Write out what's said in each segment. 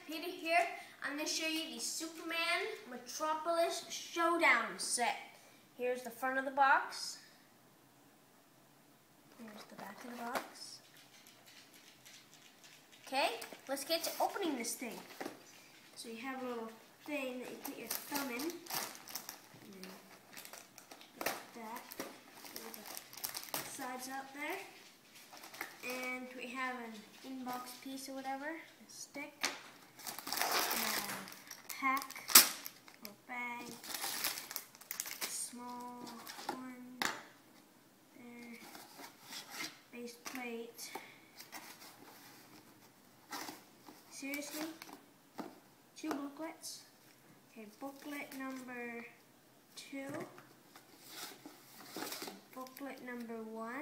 Peter here. I'm going to show you the Superman Metropolis Showdown set. Here's the front of the box. Here's the back of the box. Okay, let's get to opening this thing. So you have a little thing that you put your thumb in. And then like that. There's the sides out there. And we have an inbox piece or whatever, a stick, a pack, or bag, a small one, there, base plate. Seriously? 2 booklets. Okay, booklet number 2, booklet number 1.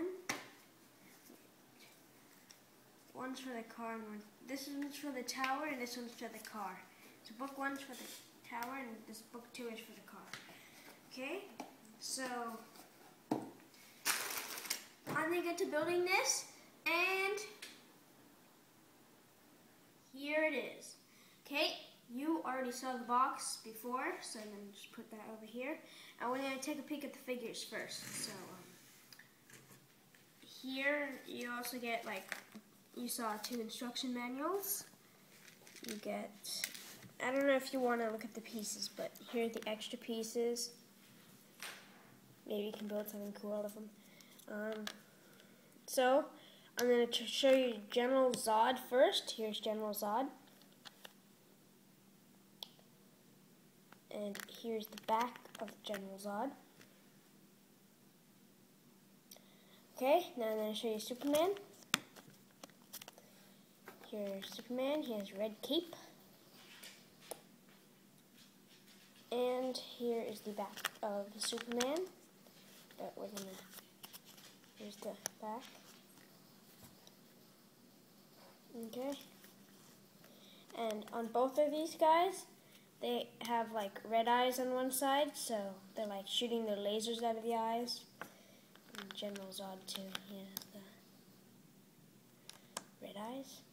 One's for the car and this one's for the tower and this one's for the car. So book 1's for the tower and this book 2 is for the car. Okay, so I'm gonna get to building this, and here it is. Okay, you already saw the box before, so I'm gonna just put that over here. And we're gonna take a peek at the figures first. So here you also get, like, you saw 2 instruction manuals. You get, I don't know if you want to look at the pieces, but here are the extra pieces. Maybe you can build something cool out of them. So, I'm going to show you General Zod first. Here's General Zod. And here's the back of General Zod. Okay, now I'm going to show you Superman. Here's Superman, he has red cape. And here is the back of the Superman that we're gonna, here's the back. Okay. And on both of these guys, they have like red eyes on one side, so they're like shooting their lasers out of the eyes. And General Zod too, he has the red eyes.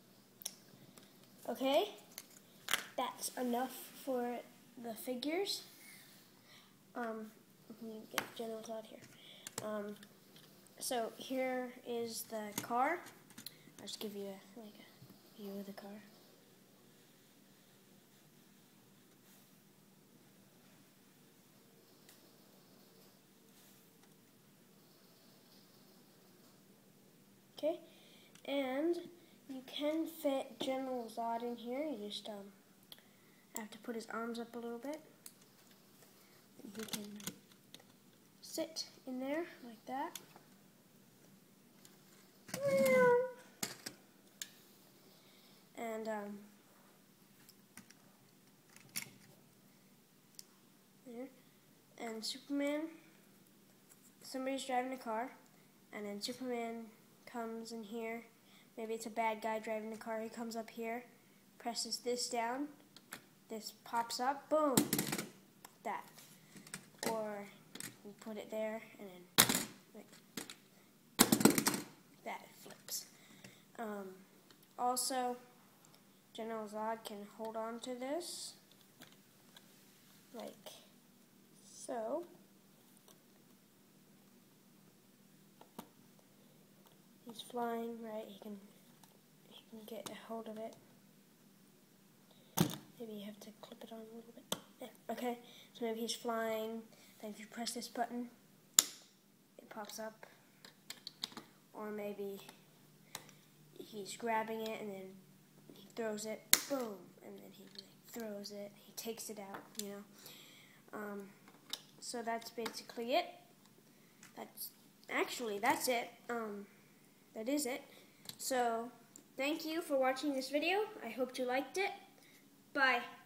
Okay, that's enough for the figures. Let me get General Zod here. So here is the car. I'll just give you a view of the car. Okay, and you can fit General Zod in here. You just have to put his arms up a little bit. And he can sit in there like that. And there. And Superman, somebody's driving a car, and then Superman comes in here. Maybe it's a bad guy driving the car. He comes up here, presses this down, this pops up, boom, that. Or you put it there, and then like that, it flips. Also, General Zod can hold on to this, like so. He's flying, right? He can get a hold of it. Maybe you have to clip it on a little bit. Yeah, okay, so maybe he's flying. Then if you press this button, it pops up. Or maybe he's grabbing it and then he throws it, boom, and then he throws it. He takes it out, you know. So that's basically it. That's it. That is it. So, thank you for watching this video. I hope you liked it. Bye.